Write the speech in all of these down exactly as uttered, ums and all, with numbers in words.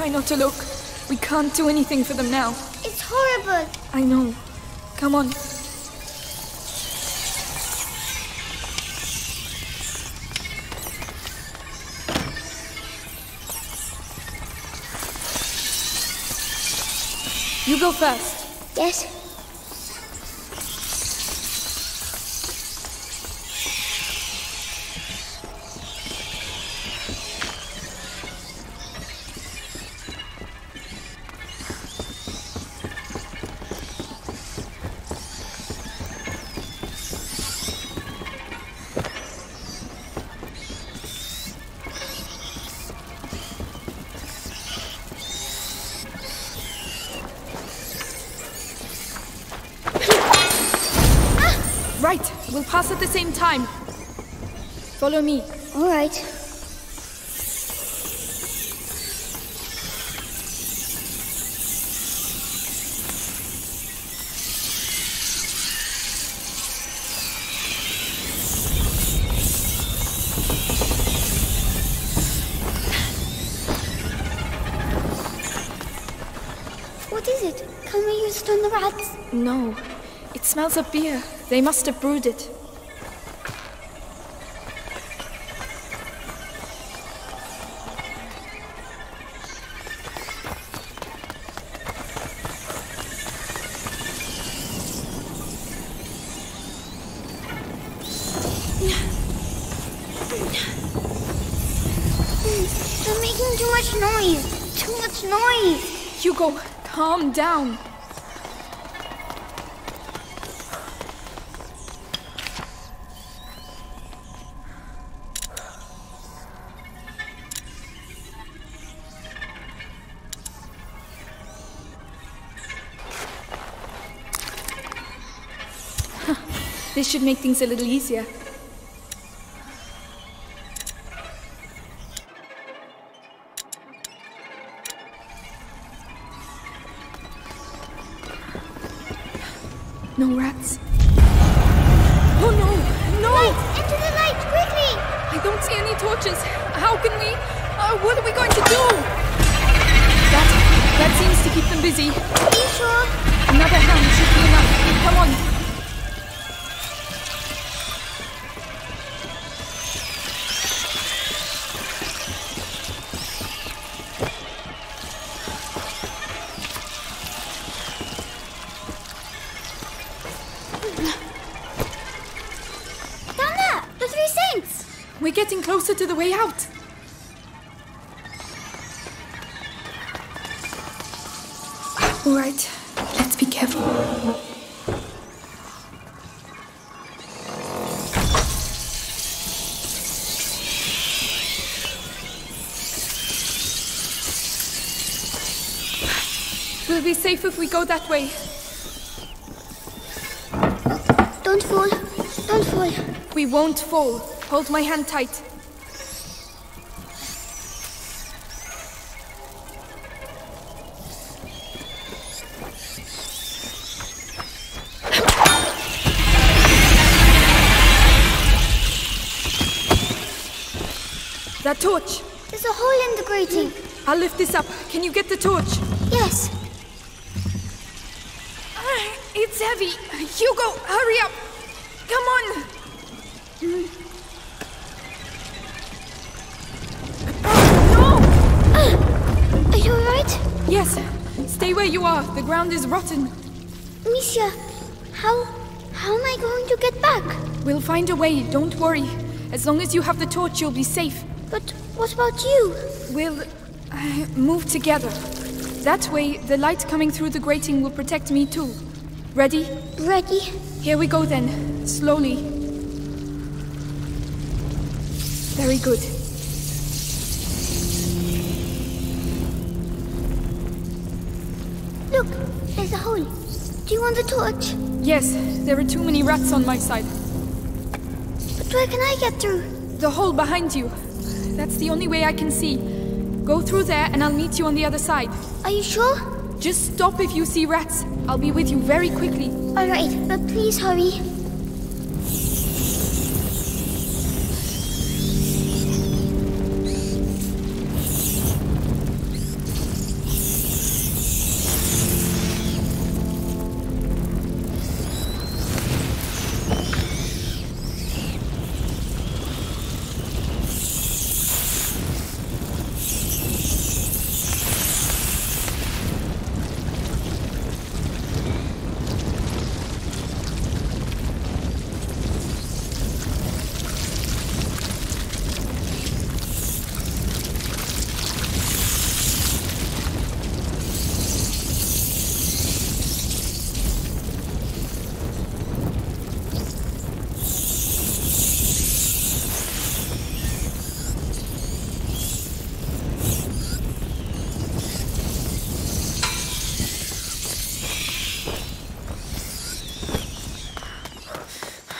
Try not to look. We can't do anything for them now. It's horrible. I know. Come on. You go first. Yes. Right, we'll pass at the same time. Follow me. All right. What is it? Can we use it on the rats? No, it smells of beer. They must have brewed it. They're making too much noise. Too much noise. Hugo, calm down. This should make things a little easier. No rats. Oh no! No! Light! Into the light! Quickly! I don't see any torches. How can we... Uh, what are we going to do? That... that seems to keep them busy. Are you sure? Another hand should be enough. Come on. Down there! The Three Saints! We're getting closer to the way out. All right, let's be careful. We'll be safe if we go that way. Don't fall. Don't fall. We won't fall. Hold my hand tight. That torch. There's a hole in the grating. I'll lift this up. Can you get the torch? Yes. Ah, it's heavy. Hugo, hurry up. Come on. No! Ah, are you alright? Yes. Stay where you are. The ground is rotten. Misha, how... how am I going to get back? We'll find a way. Don't worry. As long as you have the torch, you'll be safe. But what about you? We'll uh, move together. That way, the light coming through the grating will protect me too. Ready? Ready. Here we go then. Slowly. Very good. Look, there's a hole. Do you want the torch? Yes, there are too many rats on my side. But where can I get through? The hole behind you. That's the only way I can see. Go through there and I'll meet you on the other side. Are you sure? Just stop if you see rats. I'll be with you very quickly. Alright, but please hurry.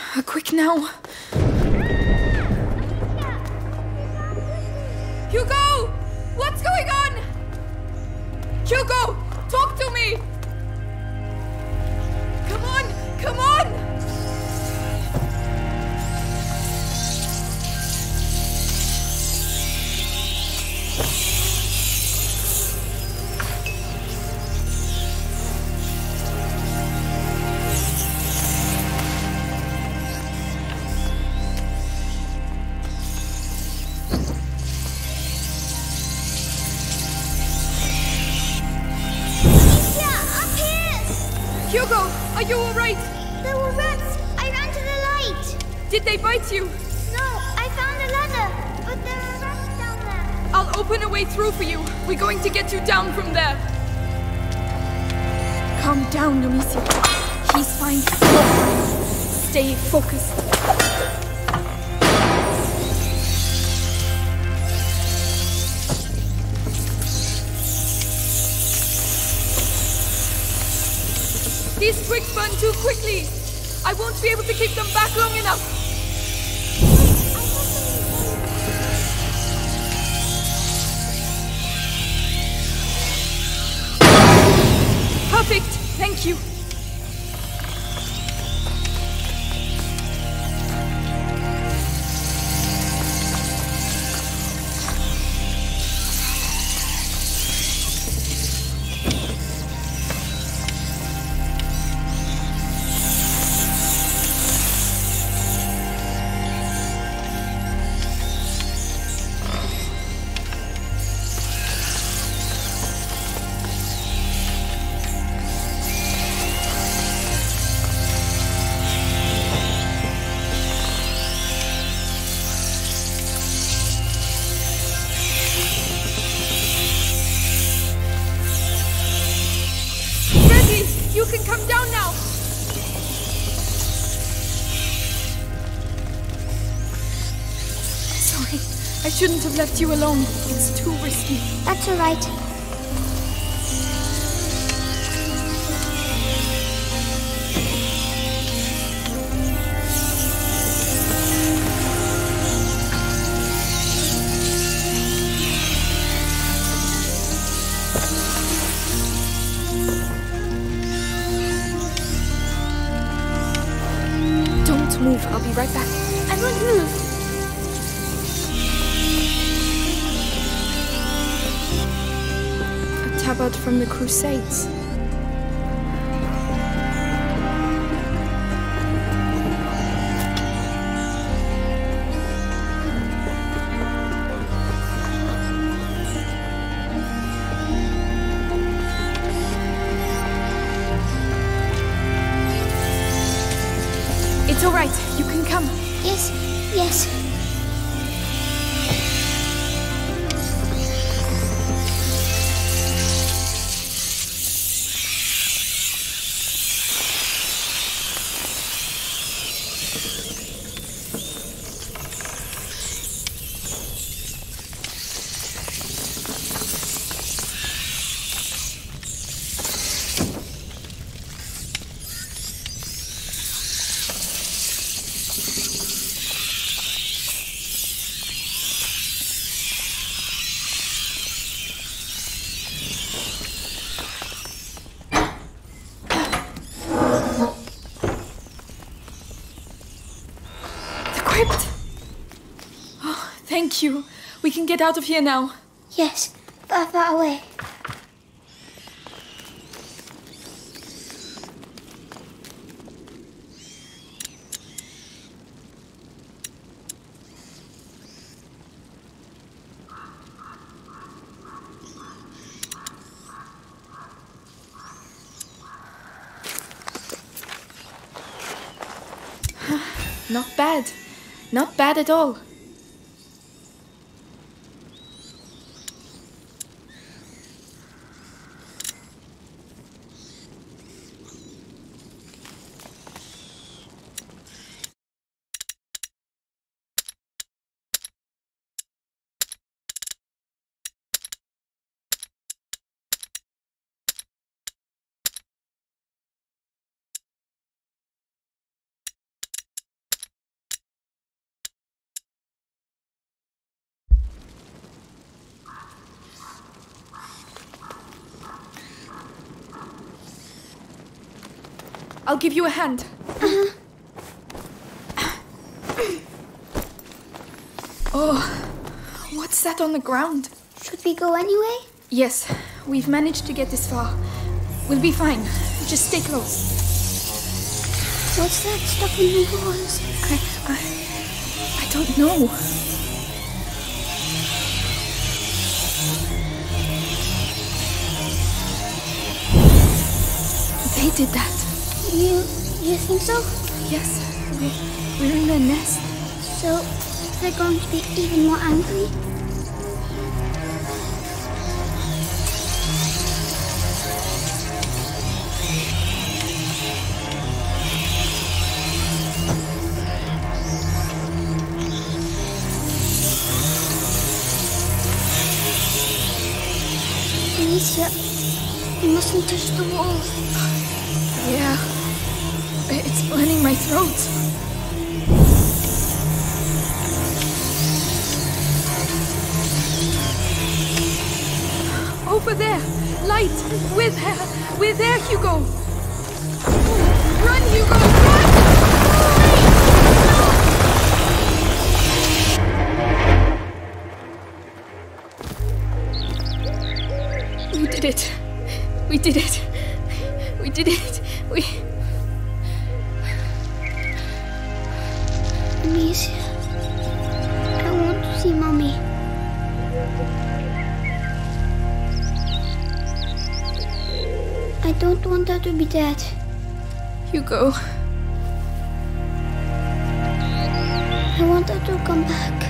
Uh, quick now. Hugo! What's going on? Hugo! Talk to me! Come on! Come on! Hugo, are you alright? There were rats. I ran to the light. Did they bite you? No, I found a ladder, but there are rats down there. I'll open a way through for you. We're going to get you down from there. Calm down, Amicia. He's fine. Stay focused. These twigs burn too quickly. I won't be able to keep them back long enough. Perfect. Thank you. You can come down now! Sorry, I shouldn't have left you alone. It's too risky. That's all right. Move, I'll be right back. I won't move. A tabard from the Crusades. It's all right. You can come. Yes, yes. Oh, thank you. We can get out of here now. Yes, far, far away. Not bad. Not bad at all. I'll give you a hand. Uh-huh. Oh, what's that on the ground? Should we go anyway? Yes, we've managed to get this far. We'll be fine. Just stay close. What's that stuff in the walls? I, I, I don't know. They did that. You, you think so? Yes, we, we're in their nest. So, they're going to be even more angry? Alicia, you mustn't touch the wall. Yeah, it's burning my throat. Over there, light. We're there. We're there, Hugo. Run, Hugo, run! We did it. We did it. We did it. We... Alicia, I want to see Mommy. I don't want her to be dead. Hugo. I want her to come back.